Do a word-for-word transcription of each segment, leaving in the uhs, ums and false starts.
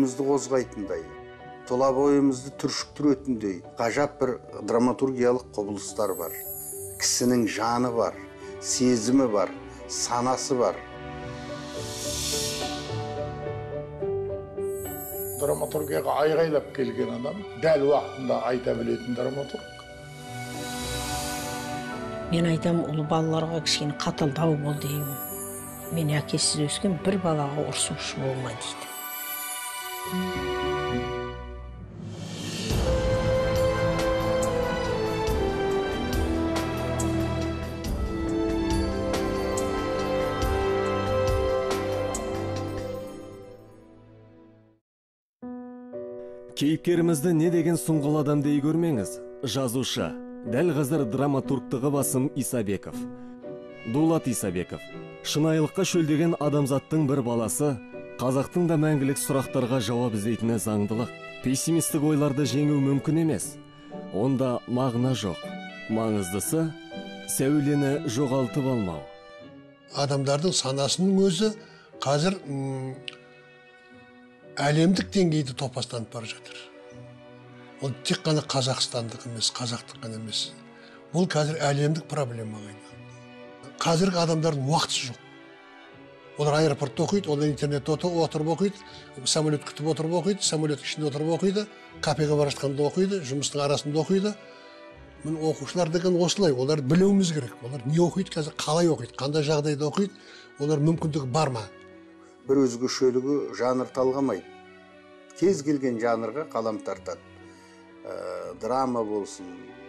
көңілімізді қозғайтындай, тұла бойымызды түршіктіретіндей ғажап бір драматургиялық құбылыстар бар. Кісінің жаны бар, сезімі бар, санасы бар. Драматургияға айғайлап келген адам, дәл уақытында айта білетін драматург. Мен айтам, ұлы балаларға кішкене қаталдау бол деймін. Мен әкесіз өскен бір балаға ұрсушы болма дейді. Кейіпкерімізді не деген сұңғыл адам дей көрмеңіз. Жазушы, дәл қазір драматургтығы басым Исабеков. Дулат Исабеков, шынайылыққа шөлдеген адамзаттың бір баласы, қазақтың да мәңгілік сұрақтарға жауап іздейтіні заңдылық. Пессимистік ойларды жеңу мүмкін емес. Онда мағына жоқ. Маңыздысы, сәулені жоғалтып алмау. Адамдардың санасының өзі қазір әлемдік деңгейде топастанып бара жатыр. Ол тек қана Қазақстандық емес, қазақтық қана емес. Бұл қазір әлемдік проблема ғайна. Қазіргі адамдардың уақыты жоқ. Олар аэропортта оқиды, олар интернетте отырып оқиды, самолет күтіп отырып оқиды, самолет ішінде отырып оқиды, кафеге бара жатқанда оқиды, жұмыстың арасында оқиды. Міне оқушылар деген осылай, олар білуіміз керек. Олар не оқиды, қазір қалай оқиды, қандай жағдайда оқиды, олар мүмкіндігі бар ма? Бір өзгешелігі жанр талғамайды. Кез келген жанрға қалам тартады. Драма болсын,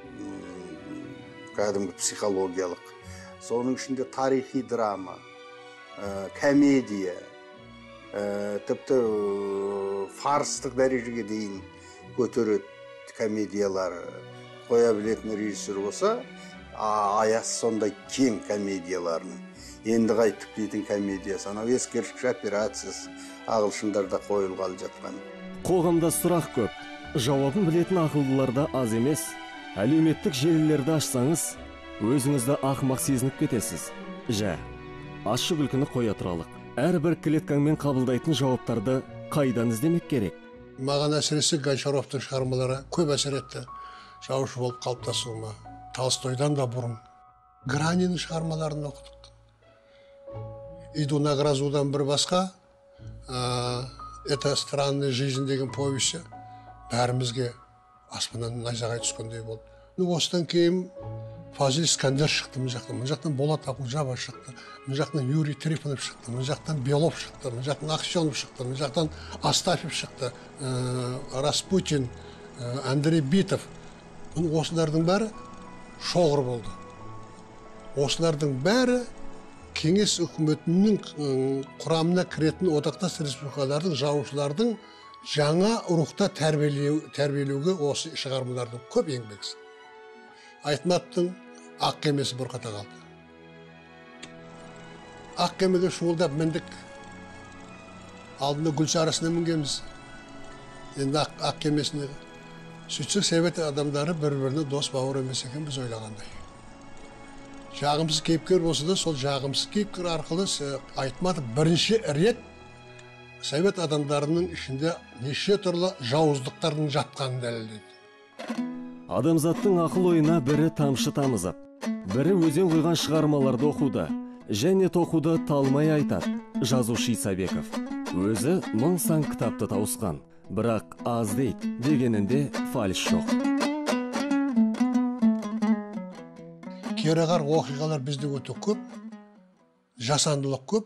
кәдімгі психологиялық. Соның ішінде тарихи драма, комедия, тіпті фарстық дәрежеге дейін көтереді комедиялар. Қоя білетін режиссер болса, аясы сондай кең комедияларын. Енді қайтып дейтін комедиясы, анау ескерткіш операциясы ағылшындарда қойылғалы жатқан. Қоғамда сұрақ көп, жауабын білетін ақылдыларда аз емес. Әлеуметтік желілерді ашсаңыз, өзіңізді ақымақ сезініп кетесіз. Жә, ашық күлкіні қоя тұралық. Әрбір клеткаңмен қабылдайтын жауаптарды қайдан іздемек керек? Маған әсіресе Гончаровтың шығармалары көп әсер етті. Жазушы болып қалыптасуыма. Толстойдан да бұрын Граниннің шығармаларын оқыдық. «Иду на грозудан» бір басқа, «Это странная жизнь» деген повесі бәрімізге аспаннан найзағай түскендей болды. Осыдан кейін Фазил Искандер шықты, мұн жақтан, мұн жақтан Болат Ақұлжаба шықты, мұн жақтан Юрий Трифонов шықты, мұн жақтан Белов шықты, мұн жақтан Ақсенов шықты, мұн жақтан Астафьев шықты, Распутин, Андрей Битов. Осылардың бәрі шоғыр болды. Осылардың бәрі Кеңес үкіметінің құрамына кіретін одақтас республикалардың жазушылардың жаңа рухта тәрбиелеуге осы шығармалардың көп еңбегі. Айтматовтың Ақ кемесі бұрқата қалды. Ақ кемеге шуылдап міндік. Алдында Гүлсарасына мінгенбіз. Енді Ақ кемесіне. Сөйтсек Совет адамдары бір-біріне дос бауыр емес екен біз ойлағандай. Жағымсыз кейіпкер болса да, сол жағымсыз кейіпкер арқылы Айтматов бірінші рет Совет адамдарының ішінде неше түрлі жауыздықтардың жатқанын дәлелдеді. Адамзаттың ақыл ойына бірі тамшы тамызып, бірі өзен қойған шығармаларды оқуды, және тоқуды талмай айтады жазушы Исабеков. Өзі мың сан кітапты тауысқан, бірақ аз дейді, дегенінде фальш жоқ. Кереғар оқиғалар бізде өте көп, жасандылық көп,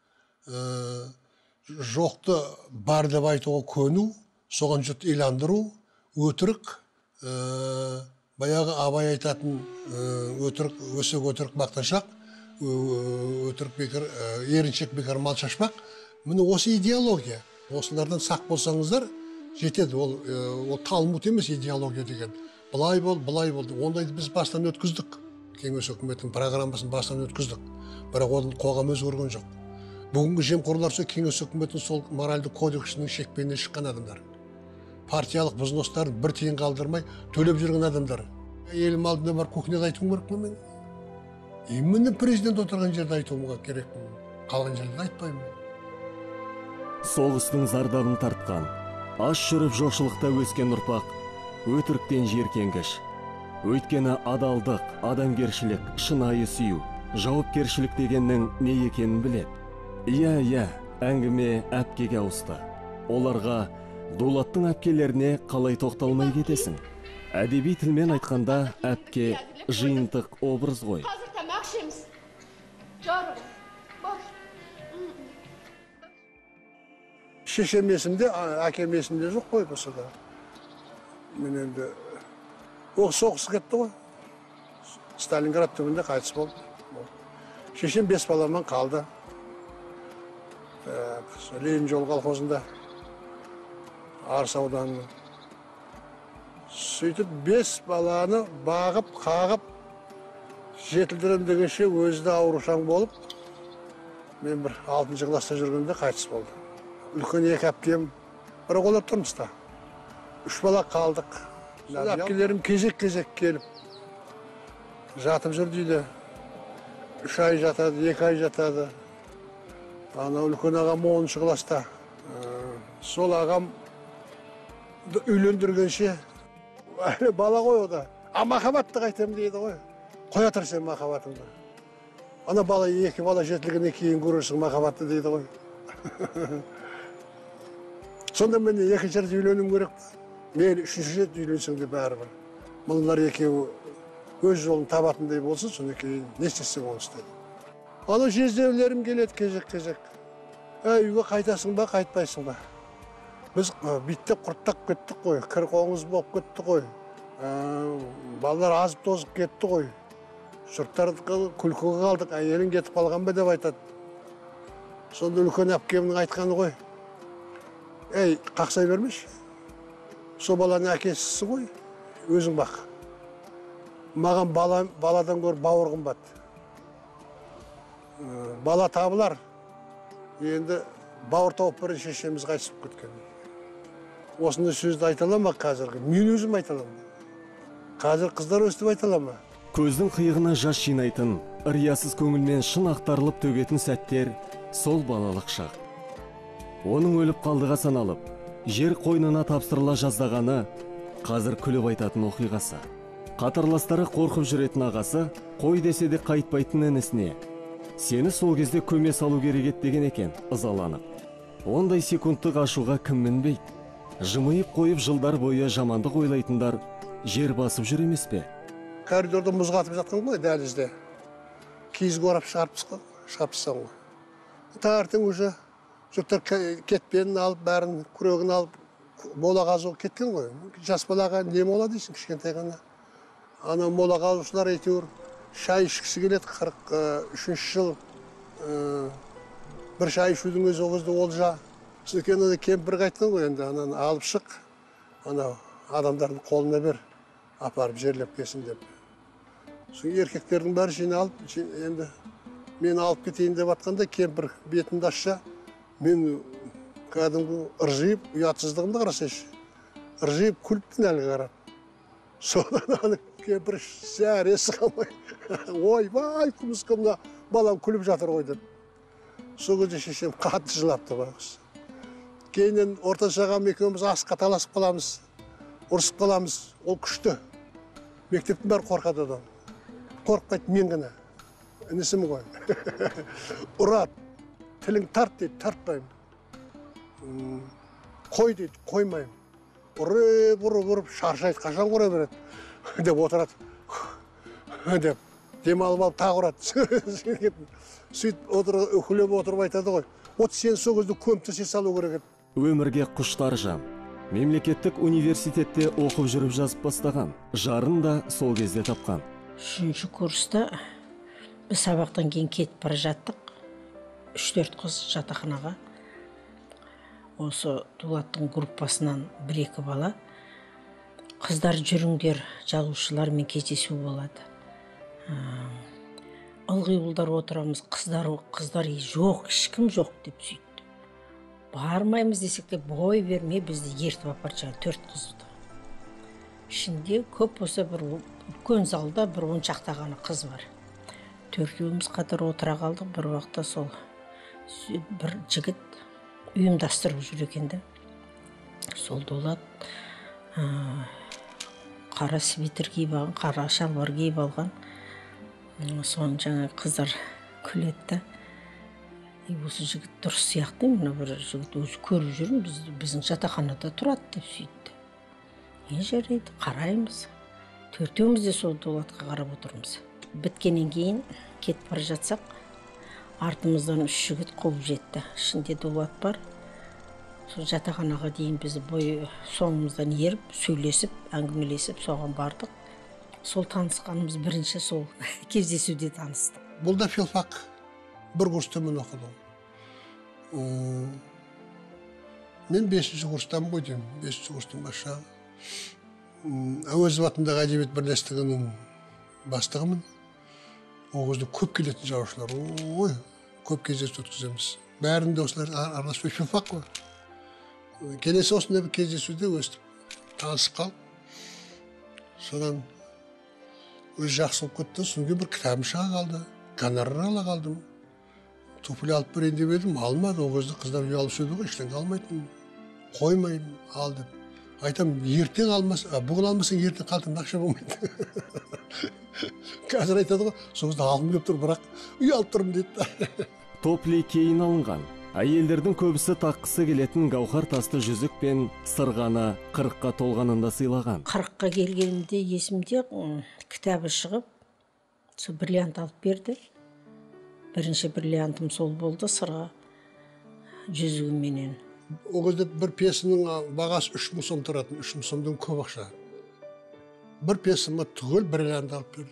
жоқты бар деп айтуға көну, соған жұрт иландыру, өтірік, баяғы Абай айтатын өтірік, өсек өтірік мақтаншақ, өтірік бекер, еріншек бекер мал шашпақ. Міне осы идеология. Осылардан сақ болсаңыздар, жетеді. Ол талмуд емес идеология деген. Бұлай бол, бұлай болды. Ондайды біз бастан өткіздік. Кеңес үкіметінің программасын бастан өткіздік. Бірақ ол қоғам өзгерген жоқ. Бүгінгі жемқорлар сол Кеңес үкіметінің сол моральды кодексінің шекпеніне шыққан адамдар. Партиялық бұзылыстарын бір тиын қалдырмай төлеп жүрген адамдар. Елім алдында бар кухняда айтуым керек пе мен? Именно президент отырған жерде айтуымға керек. Қалған жерде айтпаймын. Соғыстың зардабын тартқан, аш жүріп жоқшылықта өскен ұрпақ өтіріктен жиіркенгіш. Өйткені адалдық, адамгершілік, шынайы сүю, жауапкершілік дегеннің не екенін біледі. Иә, иә, әңгіме әпкеге ауысты. Оларға Дулаттың әпкелеріне қалай тоқталмай кетесің? Әдеби тілмен айтқанда әпке жиынтық образ ғой. Қазір тамақ ішеміз. Жарығы. Бар. Шешем есімде, әкем есімде жоқ қой болса да. Мен енді ол соғыс кетті ғой. Сталинград түбінде қайтыс болды. Шешем бес баламен қалды. Ленин жол колхозында Арыс ауданының. Сөйтіп бес баланы бағып, қағып, жетілдірем дегенше өзі де аурушаң болып, мен бір алтыншы класста жүргенде қайтыс болды. Үлкен екі әпкем бір олар тұрмыста. Үш бала қалдық. Әпкелерім кезек-кезек келіп, жатып жүрді үйде. Үш ай жатады, екі ай жатады. Ана үлкен ағам оныншы класста. Сол ағам үйлендіргенше бала ғой ода. А махаббатты қайтем дейді ғой. Қоя тұр сен махаббатыңды. Ана бала екі бала жетілгеннен кейін көрерсің махаббатты дейді ғой. Сонда мен екінші рет үйленуім керек. Мен үшінші рет үйленсең де бәрібір. Мұнлар екеуі өз жолын табатындай болсын, содан кейін не істесең оны істеді. Ана жездеулерім келеді кезек-кезек. Үйге қайтасың ба, қайтпайсың ба? Біз биттеп құрттап кеттік қой, кір қоңыз болып кетті қой. Балалар азып тозып кетті қой. Жұрттар күлкіге қалдық, әйелің кетіп қалған ба деп айтады. Сонда үлкен әпкемнің айтқаны ғой. Ей, қақсай бермеш. Со баланың әкесісі ғой, өзің бақ. Маған баладан көр бауыр қымбат. Бала табылар. Енді бауыр тауып бір шешеміз қайтысып кеткен. Осындай сөзді айталама қазіргі. Мен өзім айталама. Қазір қыздар өстіп айталама. Көздің қиығына жас жинайтын, ыриясыз көңілмен шын ақтарылып төгетін сәттер сол балалық шақ. Оның өліп қалдыға саналып, жер қойнына тапсырыла жаздағаны қазір күліп айтатын оқиғасы. Қатарластары қорқып жүретін ағасы, қой десе де қайтпайтын інісіне сені сол кезде көме салу керек еді деген екен, ызаланып. Ондай секундтық ашуға кім мінбейді? Жымайып қойып жылдар бойы жамандық ойлайтындар жер басып жүр емес пе? Коридорда мұз қатып жатқан ғой, дәлізде. Киіз қорап шығарпысқан ғой. Таңертең уже жұрттар кетпенін алып, бәрін күрегін алып, мола қазуға кеткен ғой. Жас балаға не мола дейсің, кішкентай ғана. Ана мола қазушылар әйтеуір шай ішкісі келеді, қырық үшінші жыл. Бір шай ішудің өзі оғызды олжа. Сөйкен ана кемпір қайтқан ғой, енді ананы алып шық, ана адамдардың қолына бер, апарып жерлеп кесін деп. Сол еркектердің бәрі жиналып, енді мен алып кетейін деп атқанда кемпір бетімді ашса, мен кәдімгі ыржиып, ұятсыздығымды қарасайшы. Ыржиып күліптін әлі қарап. Содан аны кемпір сәресі қалмай, ой, бай, күміскімді балам күліп жатыр ғой деп. Сол кезде шешем қатты жылапты бағыз. Кейінен ортаншағам екеуміз асқа таласып қаламыз, ұрысып қаламыз, ол күшті. Мектептің бәрі қорқады одан. Қорқпайды мен ғана, інісім ғой. Ұрат, тілің тарт дейді, тартпаймын. Қой дейді, қоймаймын. Ұрып, ұрып, ұрып, шаршайды, қашан құра береді, деп отырады. Деп, демалып алып тағы ұрады. Сөйтіп үкілеп отырып айтады ғой. От сен сол кезде көмтісе салу керек еді. Өмірге құштар жан. Мемлекеттік университетте оқып жүріп жазып бастаған. Жарын да сол кезде тапқан. Үшінші курста біз сабақтан кейін кетіп бара жаттық. Үш-төрт қыз жатақханаға. Осы Дулаттың группасынан бір-екі бала. Қыздар жүріңдер, жазушылармен кездесу болады. Ылғи ұлдар отырамыз, қыздар, қыздар жоқ, ешкім жоқ деп сөйтті. Бармаймыз десек те бой бермей бізді ертіп апарып шығарды, төрт қызды. Ішінде көп болса бір үлкен залда бір он шақты ғана қыз бар. Төртеуміз қатар отыра қалдық, бір уақытта сол бір жігіт ұйымдастырып жүр екен де. сол Дулат қара свитер киіп алған, қара шалбар киіп алған. Соны жаңа қыздар күледі да. Осы жігіт дұрыс сияқты, мына бір жігіт өзі көріп жүрмін, біз, біздің жатақханада тұрады деп сөйтті. Не жарайды, қараймыз. Төртеуміз де сол Дулатқа қарап отырмыз. Біткеннен кейін кетіп бара жатсақ, артымыздан үш жігіт қуып жетті. Ішінде Дулат бар. Сол жатақханаға дейін біз бой соңымыздан еріп, сөйлесіп, әңгімелесіп, соған бардық. Сол танысқанымыз бірінші сол кездесуде таныстық. Бұл да филфак. Бір курстымын оқыдым. Мен бесінші курстамын ғой деймін, бесінші курстың басшағы. Әуезов атындағы әдебиет бірлестігінің бастығымын. Ол кезде көп келетін жазушылар, ой, көп кездесу өткіземіз. Бәрінде осылар араласып филфак қой. Келесі осындай бір кездесуде өстіп танысып қалып, содан өз жақсы болып кетті, содан кейін бір кітабым шыға қалды, гонорар ала қалдым. Туфли алып берейін деп едім, алмады. Ол кезде қыздар ұялып сөйді ғой, ештеңе алмайтын. Қоймаймын, ал деп. Айтам, ертең алмас, бүгін алмасаң ертең қалтаңда ақша болмайды. Қазір айтады ғой, сол кезде алғым келіп тұр, бірақ ұялып тұрмын дейді. Топли кейін алынған. Әйелдердің көбісі таққысы келетін гауһар тасты жүзік пен сырғаны қырыққа толғанында сыйлаған. Қырыққа келгенімде есімде кітабы шығып, сол бриллиант алып берді. Бірінші бриллиантым сол болды, сырға жүзігіменен. Ол кезде бір пьесаның бағасы үш мың сом тұратын, үш мың сомдан көп ақша. Бір пьесама түгел бриллиант алып берді.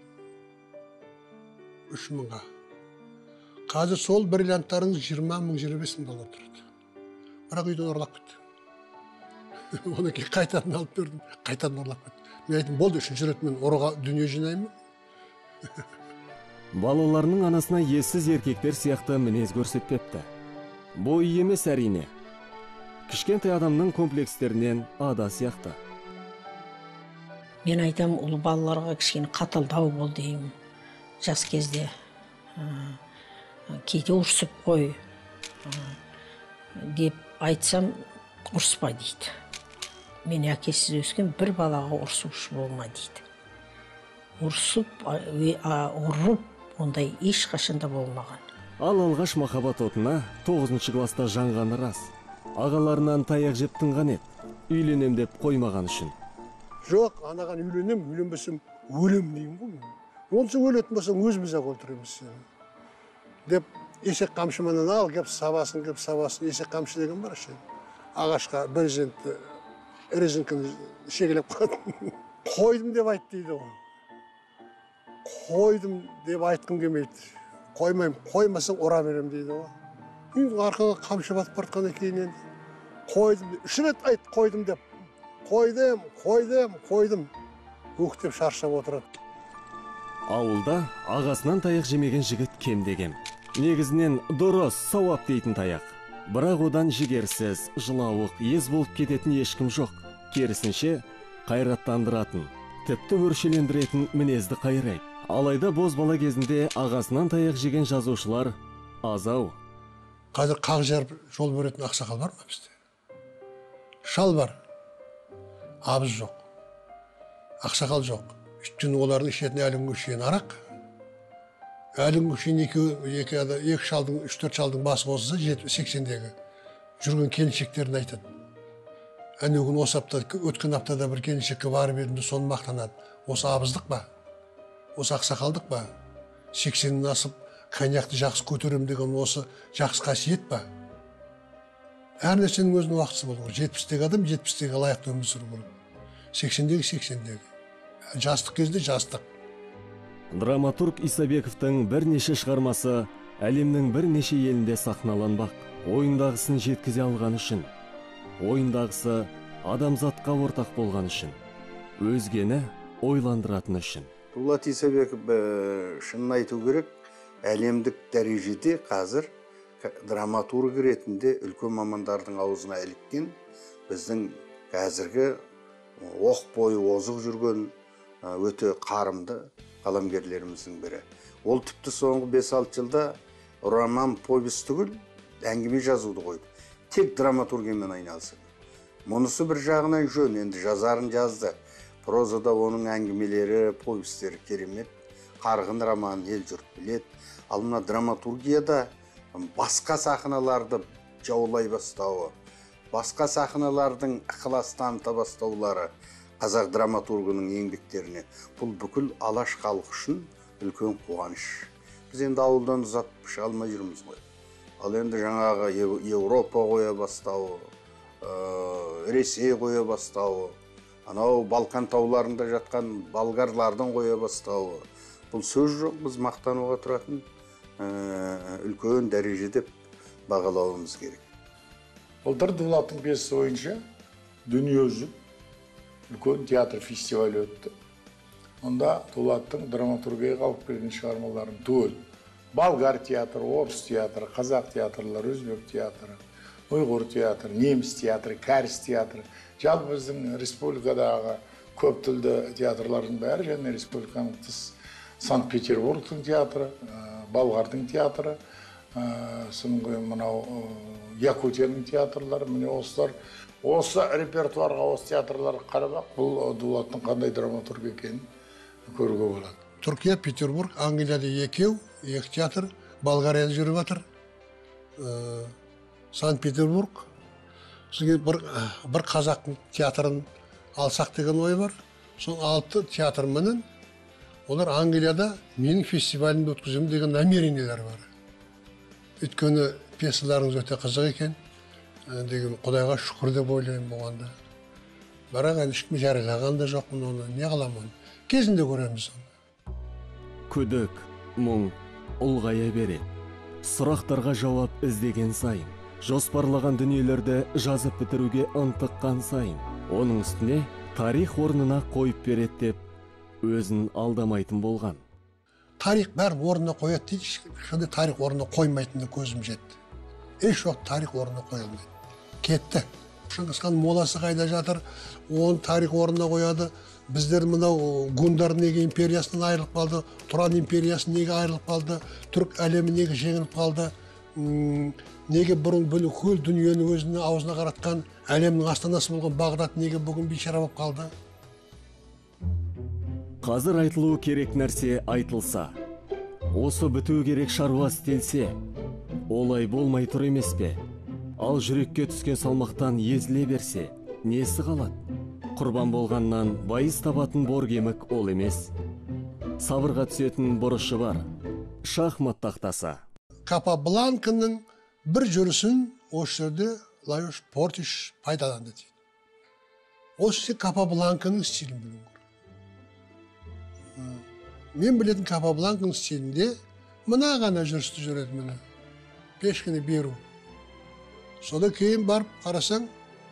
үш мыңға. Қазір сол бриллианттарың жиырма мың, жиырма бес мың доллар тұрады. Бірақ үйден ұрлап кетті. Оны кейін қайтадан алып бердім, қайтадан ұрлап кетті. Мен айтым, болды, үшінші рет мен ұрыға дүние жинаймын. Балаларының анасына ессіз еркектер сияқты мінез көрсетпепті. Бұл емес әрине. Кішкентай адамның комплекстерінен ада сияқты. Мен айтам, ұл балаларға кішкене қаталдау бол деймін. Жас кезде кейде ұрсып қой деп айтсам, ұрыспа дейді. Мен әкесіз өскен бір балаға ұрсушы болма дейді. Ұрсып, ұрып, ондай ешқашанда болмаған. Ал алғаш махаббат отына тоғызыншы класста жанғаны рас. Ағаларынан таяқ жеп тынған еді, үйленем деп қоймаған үшін. Жоқ, анаған үйленем, үйленбесем өлем деймін ғой. Онсы өлетін болсаң өзіміз-ақ өлтіреміз. Деп есек қамшыманан ал, кеп сабасын, кеп сабасын, есек қамшы деген бар ше. Ағашқа брезентті, резинканы шегелеп қойды. Қойдым деп айт дейді ғой. Қойдым деп айтқым келмейді. Қоймайым, қоймасаң ұра берем дейді ғой. Енді арқаға қамшы батып бартқаннан кейін енді қойдым, үш рет айт қойдым деп. Қойдым, қойдым, қойдым. Өктеп шаршап отырады. Ауылда ағасынан таяқ жемеген жігіт кемде-кем. Негізінен дұрыс, сауап дейтін таяқ. Бірақ одан жігерсіз, жылауық, ез болып кететін ешкім жоқ. Керісінше, қайраттандыратын, тіпті өршелендіретін мінезді қайрайды. Алайда боз бала кезінде ағасынан таяқ жеген жазушылар азау. Қазір қақ жарып жол беретін ақсақал бар ма бізде? Шал бар, абыз жоқ, ақсақал жоқ. Үстін олардың ішетін әлің көшейін арақ. Әлің көшейін екі шалдың, үш төрт шалдың басы болса, сексендегі жүрген келіншектерін айтады. Әне күн осы аптада, өткен аптада бір келіншекке барып едім, соны мақтанады. Осы абыздық ба? Осы ақсақалдық ба? сексеннен асып, коньякты жақсы көтерем деген осы жақсы қасиет па? Әр нәрсенің өзінің уақытысы болу керек. жетпістегі адам жетпістегі лайықты өмір сүру керек. сексендегі сексендегі. Жастық кезде жастық. Драматург Исабековтың бірнеше шығармасы әлемнің бірнеше елінде сахналанбақ. Ойындағысын жеткізе алған үшін, ойындағысы адамзатқа ортақ болған үшін, өзгені ойландыратын үшін. Дулат Исабеков шынын айту керек, әлемдік дәрежеде қазір драматург ретінде үлкен мамандардың аузына іліккен, біздің қазіргі оқ бойы озық жүрген өте қарымды қаламгерлеріміздің бірі. Ол тіпті соңғы бес алты жылда роман, повесть түгіл әңгіме жазуды қойды. Тек драматургиямен айналысады. Мұнысы бір жағынан жөн, енді жазарын жазды. Прозада оның әңгімелері, повестері керемет. Қарғын роман ел жұрт білет. Ал мына драматургияда басқа сахналарды жаулай бастауы, басқа сахналардың ықылас таныта бастаулары қазақ драматургының еңбектеріне бұл бүкіл алаш халық үшін үлкен қуаныш. Біз енді ауылдан ұзап шыға алмай жүрміз ғой. Ал енді жаңағы Еуропа қоя бастауы, Ресей қоя бастауы, анау Балқан тауларында жатқан болгарлардың қоя бастауы. Бұл сөз жоқ, біз мақтануға тұратын үлкен дәреже деп бағалауымыз керек. Былтыр Дулаттың пьесасы бойынша дүниежүзілік үлкен театр фестивалі өтті. Онда Дулаттың драматургияға алып келген шығармаларын түгел. Болгар театры, орыс театры, қазақ театрлары, өзбек театры, ұйғыр театры, неміс театры, кәріс театры. Жалпы біздің республикадағы көп тілді театрлардың бәрі және республиканың тыс Санкт-Петербургтың театры, Болгардың театры, соңғы мынау Якутияның театрлары, міне осылар, осы репертуарға, осы театрларға қарабақ, бұл Дулаттың қандай драматург екенін көруге болады. Түркия, Петербург, Англияда екеу, екі театр, Болгарияда жүріп жатыр. Санкт-Петербург, сізге бір, бір қазақтың театрын алсақ деген ой бар. Сол алты театр мінін, олар Англияда менің фестивалімді өткіземін деген намерениелер бар. Өйткені пьесаларыңыз өте қызық екен, деген Құдайға шүкір деп ойлаймын болғанда. Бірақ әлі ешкім жариялаған да жоқпын оны, не қыламын, кезінде көреміз оны. Күдік, мұң, ұлғая береді. Сұрақтарға жауап іздеген сайын, жоспарлаған дүниелерді жазып бітіруге ынтыққан сайын, оның үстіне тарих орнына қойып береді деп өзін алдамайтын болған. Тарих бәрін орнына қояды дейді, ешқандай тарих орнына қоймайтынына көзім жетті. Еш жоқ тарих орнына қойылмайды. Кетті. Шыңғысхан моласы қайда жатыр, оны тарих орнына қояды. Біздер мынау Гундар неге империясынан айырылып қалды, Тұран империясы неге айырылып қалды, түрік әлемі неге жеңіліп қалды, неге бұрын бүл көл дүниені өзінің аузына қаратқан әлемнің астанасы болған Бағдат неге бүгін бейшара болып қалды. Қазір айтылуы керек нәрсе айтылса, осы біту керек шаруа істелсе, олай болмай тұр емес пе? Ал жүрекке түскен салмақтан езіле берсе, несі қалады? Құрбан болғаннан байыз табатын боргемік ол емес. Сабырға түсетін бұрышы бар. Шахмат тақтаса. Капабланканың бір жүрісін осы жерде Лайош Портиш пайдаланды дейді. Осы Капабланканың стилін білуің керек. Мен білетін Капабланканың стилінде мына ғана жүрісті жүреді міне. Пешкені беру. Содан кейін барып қарасаң,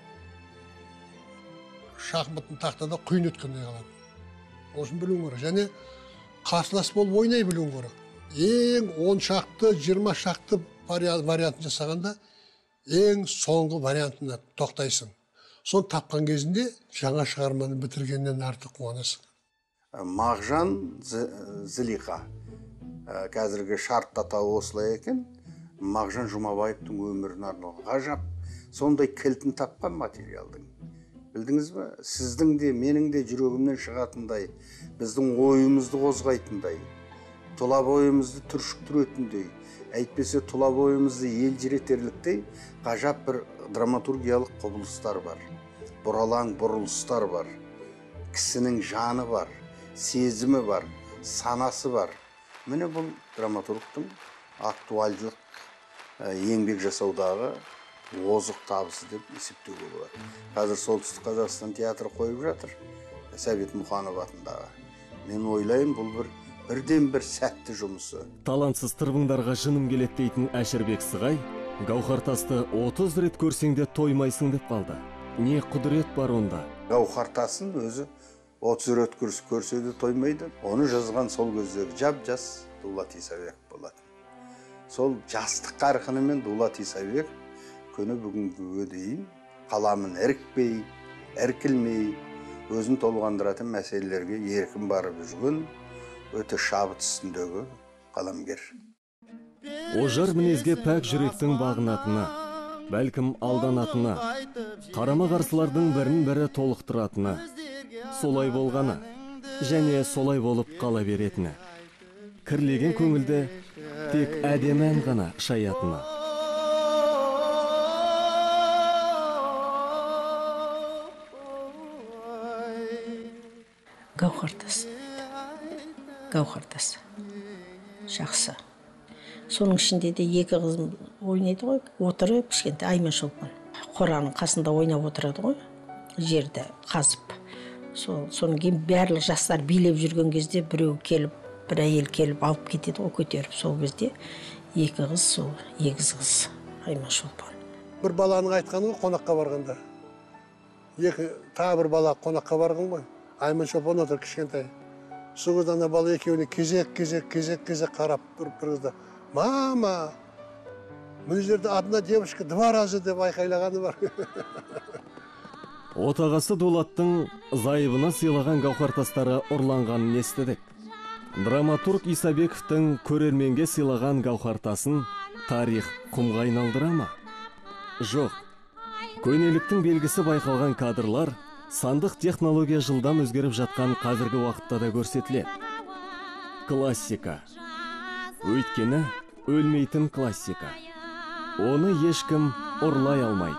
шахматтың тақтада құйын өткендей қалады. Осын білуің керек. Және қарсылас болып ойнай білуің керек. Ең он шақты, жиырма шақты вариантын жасағанда, ең соңғы вариантына тоқтайсың. Соны тапқан кезінде жаңа шығарманы бітіргеннен артық қуанасың. Мағжан Зілиха, қазіргі шарт атауы осылай екен, Мағжан Жұмабаевтың өмірін арналған ғажап, сондай кілтін тапқан материалдың. Білдіңіз бе? Сіздің де, менің де жүрегімнен шығатындай, біздің ойымызды қозғайтындай, тұла бойымызды түршіктіретіндей, әйтпесе тұла бойымызды елжіретерліктей ғажап бір драматургиялық құбылыстар бар. Бұралаң бұрылыстар бар. Кісінің жаны бар, сезімі бар, санасы бар. Міне бұл драматургтың актуальдылық еңбек жасаудағы озық табысы деп есептеуге болады. Қазір Солтүстік Қазақстан театры қойып жатыр, Сәбит Мұқанов атындағы. Мен ойлаймын, бұл бір бірден бір сәтті жұмысы. Талантсыз тырбыңдарға жыным келеді дейтін Әшірбек Сығай, Гауһартасты отыз рет көрсеңде тоймайсың деп қалды. Не құдірет бар онда? Гауһартасын өзі отыз рет көрсе де тоймайды. Оны жазған сол көздегі жап-жас Дулат Исабеков болады. Сол жастық қарқынымен Дулат Исабеков күні бүгінгі дейін қаламын ірікпей, іркілмей, өзін толғандыратын мәселелерге еркін барып жүрген өте шабыт үстіндегі қаламгер. Ожар мінезге пәк жүректің бағынатыны, бәлкім алданатыны, қарама-қарсылардың бірін бірі толықтыратыны, солай болғаны, және солай болып қала беретіні. Кірлеген көңілді тек әдемән ғана шаятыны. Гауһартас. Гауһартас. Жақсы. Соның ішінде де екі қызым ойнайды ғой, отырып, кішкентай Айман Шолпан. Қораның қасында ойнап отырады ғой, жерді қазып. Сол, соның кейін барлық жастар билеп жүрген кезде біреу келіп, бір әйел келіп алып кетеді ғой, көтеріп. Сол кезде екі қыз, сол егіз қыз Айман Шолпан. Бір баланың айтқаны ғой, қонаққа барғанда. Екі, тағы бір бала қонаққа барған ғой. Айман Шолпан отыр кішкентай. Сол кезде ана бала екеуіне кезек, кезек, кезек, кезек қарап бір қызда. Мама, бұл жерде одна девушка два раза деп айқайлағаны бар. Отағасы Дулаттың зайыбына сыйлаған гауһартастары ұрланғанын естідік. Драматург Исабековтың көрерменге сыйлаған гауһартасын тарих құмға айналдыра ма? Жоқ. Көнеліктің белгісі байқалған кадрлар сандық технология жылдам өзгеріп жатқан қазіргі уақытта да көрсетіледі. Классика. Өйткені өлмейтін классика. Оны ешкім ұрлай алмайды.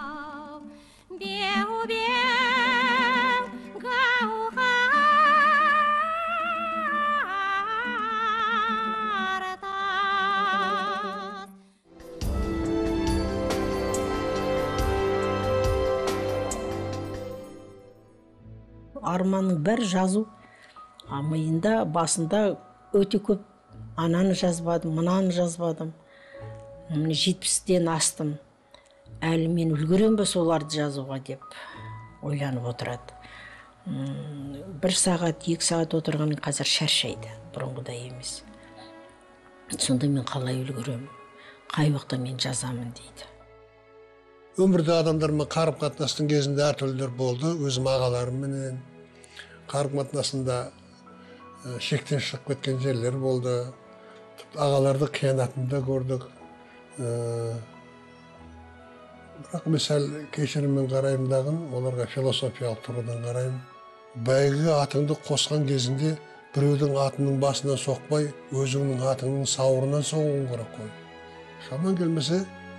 Арманның бір жазу, миында, басында өте көп. Ананы жазбадым, мынаны жазбадым. жетпістен астым. Әлі мен үлгерем бе соларды жазуға деп ойланып отырады. Бір сағат, екі сағат отырғанын қазір шаршайды, бұрынғыдай емес. Сонда мен қалай үлгерем? Қай уақытта мен жазамын дейді. Өмірде адамдармен қарым қатынастың кезінде әртүрлілер болды. Өзім ағаларымменен қарым қатынасында шектен шығып кеткен жерлер болды. Ағаларды қиянатында көрдік. Бірақ мысал кешіріммен қараймындағын, оларға философиялық тұрғыдан қараймын. Бәйгі атыңды қосқан кезінде біреудің атының басынан соқпай, өзіңнің атыңның сауырынан соғуын керек қой. Шаман келмесе,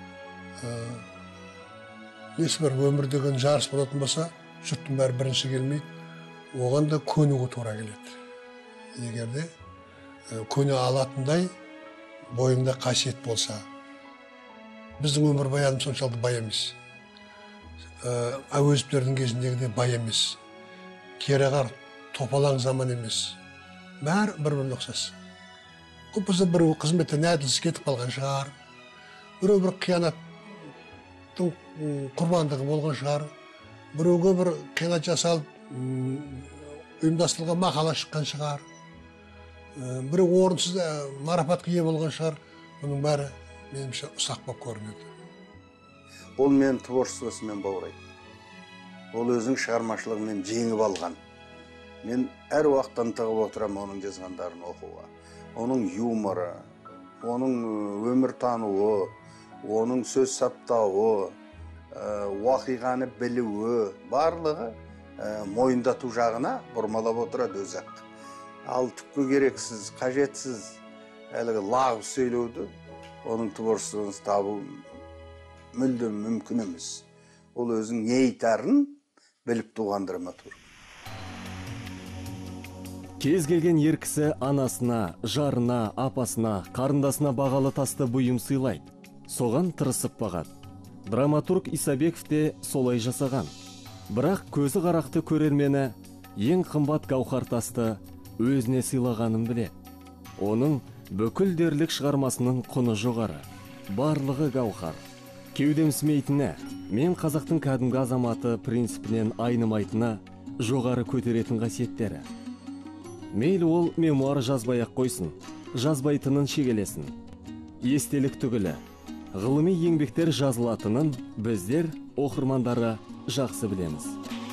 несі бір өмір деген жарыс болатын болса, жұрттың бәрі бірінші келмейді, оған да көнуге тура келеді. Егерде көне алатындай бойында қасиет болса, біздің өмір баяным соншалықты бай емес. Әуезовтердің кезіндегідей бай емес. Кереғар топалаң заман емес. Бәрі бір-біріне ұқсас. Көп болса біреу қызметтен әділсіз кетіп қалған шығар. Біреу бір қиянаттың құрбандығы болған шығар. Біреуге бір қиянат жасалып, ұйымдастырылған мақала шыққан шығар. Біреу орынсыз марапатқа ие болған шығар. Бұның бәрі меніңше ұсақ болып көрінеді. Ол мен творчествосымен баурайды. Ол өзінің шығармашылығымен жеңіп алған. Мен әр уақыттан тығып отырам оның жазғандарын оқуға. Оның юморы, оның өмір тануы, оның сөз саптауы, уақиғаны білуі, барлығы мойындату жағына бұрмалап отырады өзі-ақ. Ал түпке керексіз, қажетсіз әлгі лағып сөйлеуді оның творчествосын табу мүлдем мүмкін емес. Ол өзінің не айтарын біліп туған драматург. Кез келген ер кісі анасына, жарына, апасына, қарындасына бағалы тасты бұйым сыйлайды. Соған тырысып бағады. Драматург Исабеков те солай жасаған. Бірақ көзі қарақты көрермені ең қымбат гауһартасты өзіне сыйлағанын біледі. Оның бүкіл дерлік шығармасының құны жоғары. Барлығы гауһар. Кеудемсімейтіні, мен қазақтың кәдімгі азаматы принципінен айнымайтыны жоғары көтеретін қасиеттері. Мейлі ол мемуар жазбай-ақ қойсын, жазбайтынын шегелесін. Естелік түгілі, ғылыми еңбектер жазылатынын біздер оқырмандары жақсы білеміз.